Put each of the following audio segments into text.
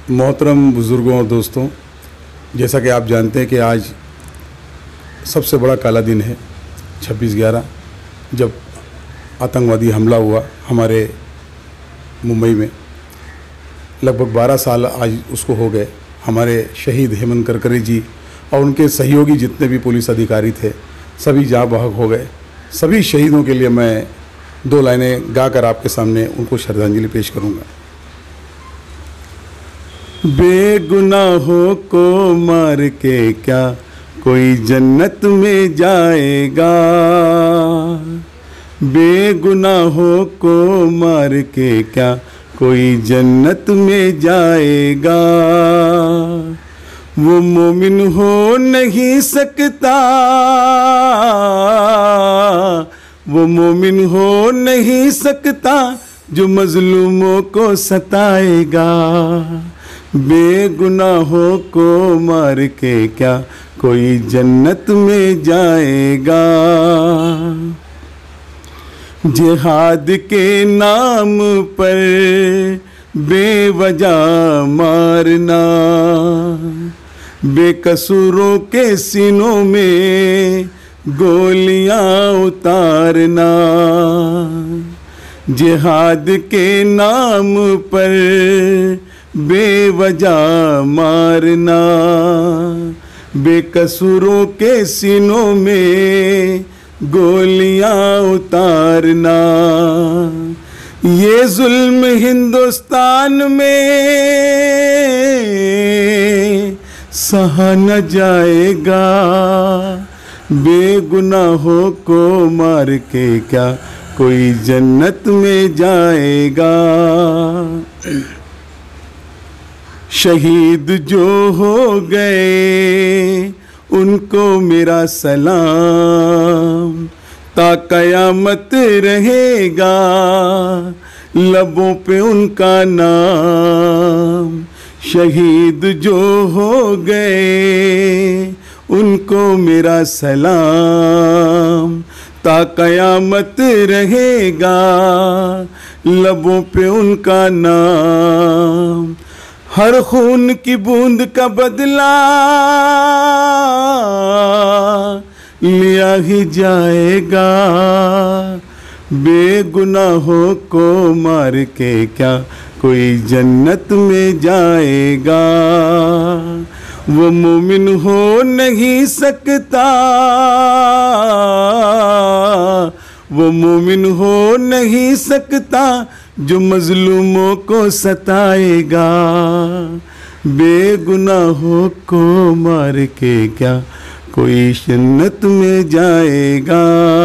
मोहतरम बुज़ुर्गों और दोस्तों, जैसा कि आप जानते हैं कि आज सबसे बड़ा काला दिन है 26/11, जब आतंकवादी हमला हुआ हमारे मुंबई में। लगभग 12 साल आज उसको हो गए। हमारे शहीद हेमंत करकरे जी और उनके सहयोगी जितने भी पुलिस अधिकारी थे सभी जाँ बहक हो गए। सभी शहीदों के लिए मैं 2 लाइनें गाकर आपके सामने उनको श्रद्धांजलि पेश करूँगा। बेगुनाहों को मार के क्या कोई जन्नत में जाएगा, बेगुनाहों को मार के क्या कोई जन्नत में जाएगा। वो मोमिन हो नहीं सकता, वो मोमिन हो नहीं सकता जो मजलूमों को सताएगा। बेगुनाहों को मार के क्या कोई जन्नत में जाएगा। जिहाद के नाम पर बेवजह मारना, बेकसूरों के सीनों में गोलियां उतारना। जिहाद के नाम पर बेवजह मारना, बेकसूरों के सीनों में गोलियां उतारना। ये जुल्म हिंदुस्तान में सहा न जाएगा। बेगुनाहों को मार के क्या कोई जन्नत में जाएगा। शहीद जो हो गए उनको मेरा सलाम, ता कयामत रहेगा लबों पे उनका नाम। शहीद जो हो गए उनको मेरा सलाम, ता कयामत रहेगा लबों पे उनका नाम। हर खून की बूंद का बदला लिया ही जाएगा। बेगुनाहों को मार के क्या कोई जन्नत में जाएगा। वो मोमिन हो नहीं सकता, वो मोमिन हो नहीं सकता जो मजलूमों को सताएगा। बेगुनाहों को मार के क्या कोई जन्नत में जाएगा।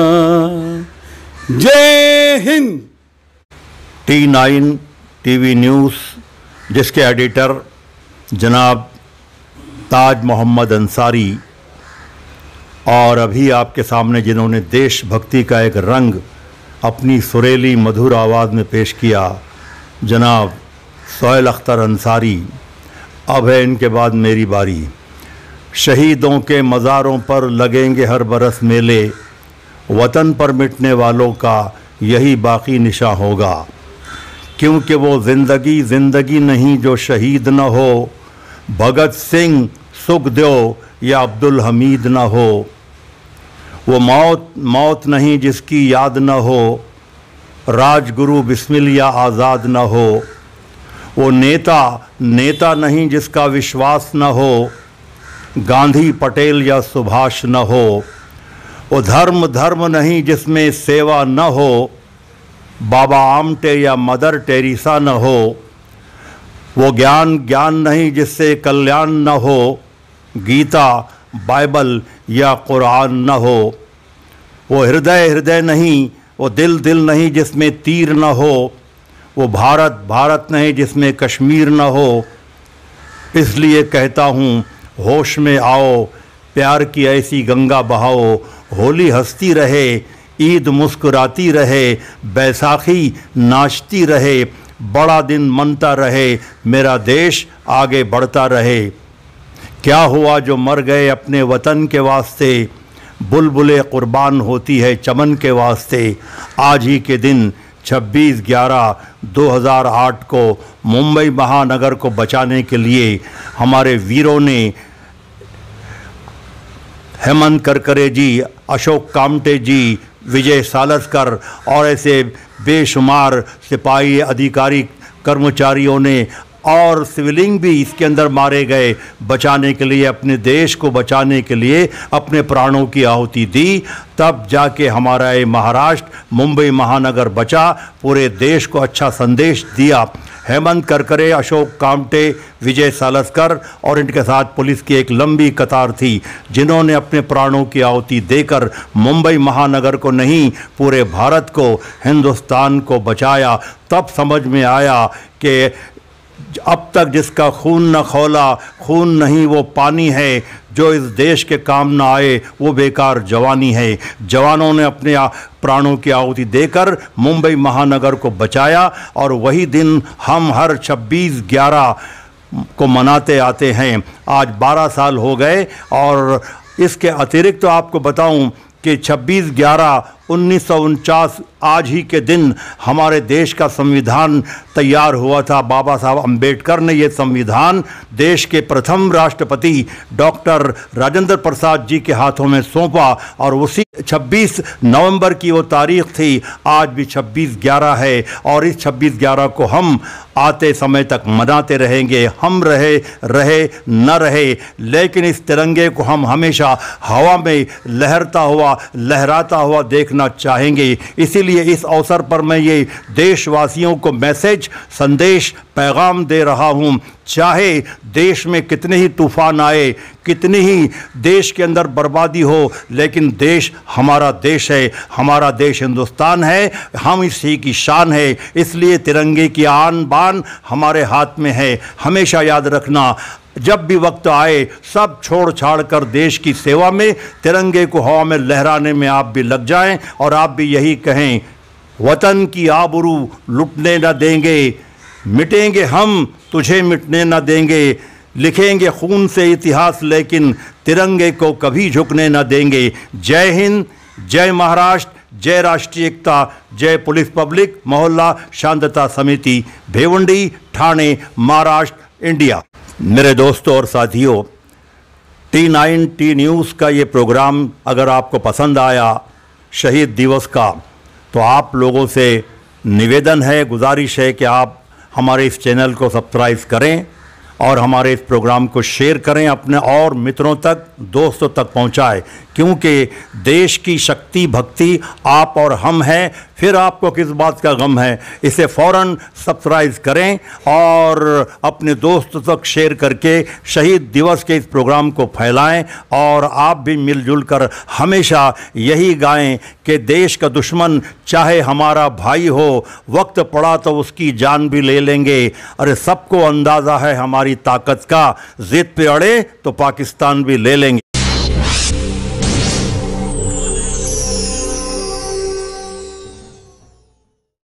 जय हिंद। T9 टीवी न्यूज़, जिसके एडिटर जनाब ताज मोहम्मद अंसारी और अभी आपके सामने जिन्होंने देशभक्ति का एक रंग अपनी सुरीली मधुर आवाज़ में पेश किया, जनाब सोहेल अख्तर अंसारी। अब है इनके बाद मेरी बारी। शहीदों के मज़ारों पर लगेंगे हर बरस मेले, वतन पर मिटने वालों का यही बाकी निशा होगा। क्योंकि वो ज़िंदगी ज़िंदगी नहीं जो शहीद न हो, भगत सिंह, सुखदेव या अब्दुल हमीद न हो। वो मौत मौत नहीं जिसकी याद न हो, राजगुरु बिस्मिल या आज़ाद न हो। वो नेता नेता नहीं जिसका विश्वास न हो, गांधी पटेल या सुभाष न हो। वो धर्म धर्म नहीं जिसमें सेवा न हो, बाबा आमटे या मदर टेरेसा न हो। वो ज्ञान ज्ञान नहीं जिससे कल्याण न हो, गीता बाइबल या कुरान न हो। वो हृदय हृदय नहीं, वो दिल दिल नहीं जिसमें तीर न हो। वो भारत भारत नहीं जिसमें कश्मीर न हो। इसलिए कहता हूँ होश में आओ, प्यार की ऐसी गंगा बहाओ। होली हंसती रहे, ईद मुस्कुराती रहे, बैसाखी नाचती रहे, बड़ा दिन मनता रहे, मेरा देश आगे बढ़ता रहे। क्या हुआ जो मर गए अपने वतन के वास्ते, बुलबुलें कुर्बान होती है चमन के वास्ते। आज ही के दिन 26/11/2008 को मुंबई महानगर को बचाने के लिए हमारे वीरों ने हेमंत करकरे जी, अशोक कामटे जी, विजय सालस्कर और ऐसे बेशुमार सिपाही, अधिकारी, कर्मचारियों ने और सिविलियन भी इसके अंदर मारे गए, बचाने के लिए, अपने देश को बचाने के लिए अपने प्राणों की आहुति दी। तब जाके हमारा ये महाराष्ट्र, मुंबई महानगर बचा, पूरे देश को अच्छा संदेश दिया। हेमंत करकरे, अशोक कामटे, विजय सालस्कर और इनके साथ पुलिस की एक लंबी कतार थी जिन्होंने अपने प्राणों की आहुति देकर मुंबई महानगर को नहीं, पूरे भारत को, हिंदुस्तान को बचाया। तब समझ में आया कि अब तक जिसका खून न खौला, खून नहीं वो पानी है, जो इस देश के काम न आए वो बेकार जवानी है। जवानों ने अपने प्राणों की आहुति देकर मुंबई महानगर को बचाया और वही दिन हम हर 26/11 को मनाते आते हैं। आज 12 साल हो गए। और इसके अतिरिक्त तो आपको बताऊं कि 26/11/1949 आज ही के दिन हमारे देश का संविधान तैयार हुआ था। बाबा साहब अम्बेडकर ने ये संविधान देश के प्रथम राष्ट्रपति डॉक्टर राजेंद्र प्रसाद जी के हाथों में सौंपा और उसी 26 नवंबर की वो तारीख थी। आज भी 26/11 है और इस 26/11 को हम आते समय तक मनाते रहेंगे। हम रहे न रहे, लेकिन इस तिरंगे को हम हमेशा हवा में लहराता हुआ देखना चाहेंगे। इसीलिए इस अवसर पर मैं ये देशवासियों को संदेश, पैगाम दे रहा हूँ। चाहे देश में कितने ही तूफान आए, कितनी ही देश के अंदर बर्बादी हो, लेकिन देश हमारा देश है, हमारा देश हिंदुस्तान है, हम इसी की शान है। इसलिए तिरंगे की आन बान हमारे हाथ में है। हमेशा याद रखना, जब भी वक्त आए सब छोड़ छाड़ कर देश की सेवा में, तिरंगे को हवा में लहराने में आप भी लग जाएं और आप भी यही कहें, वतन की आबरू लुटने न देंगे, मिटेंगे हम तुझे मिटने न देंगे, लिखेंगे खून से इतिहास लेकिन तिरंगे को कभी झुकने न देंगे। जय हिंद, जय महाराष्ट्र, जय राष्ट्रीय एकता, जय पुलिस पब्लिक मोहल्ला शांतता समिति, भिवंडी, ठाणे, महाराष्ट्र, इंडिया। मेरे दोस्तों और साथियों, T9 T न्यूज़ का ये प्रोग्राम अगर आपको पसंद आया शहीद दिवस का, तो आप लोगों से निवेदन है, गुजारिश है कि आप हमारे इस चैनल को सब्सक्राइब करें और हमारे इस प्रोग्राम को शेयर करें, अपने और मित्रों तक, दोस्तों तक पहुंचाएं, क्योंकि देश की शक्ति भक्ति आप और हम हैं। फिर आपको किस बात का गम है? इसे फ़ौरन सब्सक्राइब करें और अपने दोस्तों तक शेयर करके शहीद दिवस के इस प्रोग्राम को फैलाएं और आप भी मिलजुल कर हमेशा यही गाएं कि देश का दुश्मन चाहे हमारा भाई हो, वक्त पड़ा तो उसकी जान भी ले लेंगे। अरे सबको अंदाज़ा है हमारी ताकत का, ज़िद पे अड़े तो पाकिस्तान भी ले लेंगे।